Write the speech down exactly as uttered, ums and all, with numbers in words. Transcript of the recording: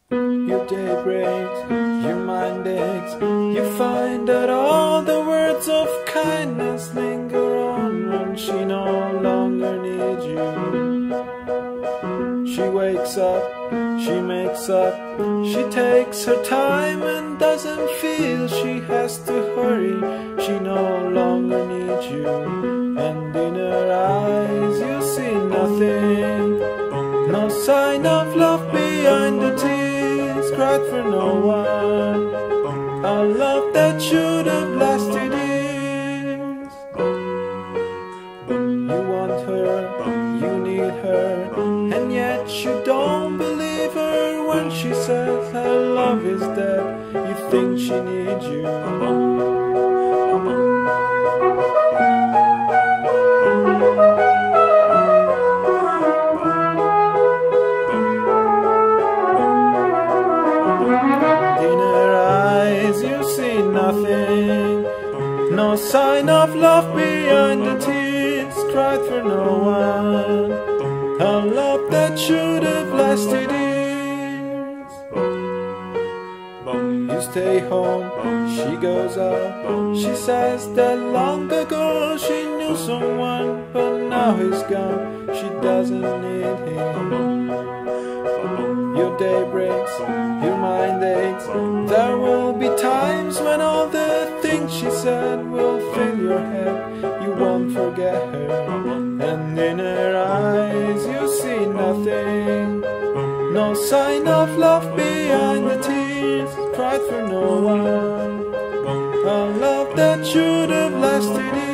Your day breaks, your mind aches. You find that all the words of kindness linger on when she no longer needs you. She wakes up, she makes up, she takes her time and doesn't feel she has to hurry. She no longer needs you, and in her eyes you see nothing. No sign of love behind the tears cried for no one. A love that should have lasted years. You want her, you need her, and yet you don't believe her when she says her love is dead. You think she needs you. Nothing, no sign of love behind the tears cried for no one. A love that should have lasted years. You stay home, she goes out. She says that long ago she knew someone, but now he's gone. She doesn't need him. Your day breaks, your mind aches. There will be times when all the things she said will fill your head. You won't forget her, and in her eyes you see nothing. No sign of love behind the tears cried for no one. A love that should have lasted years.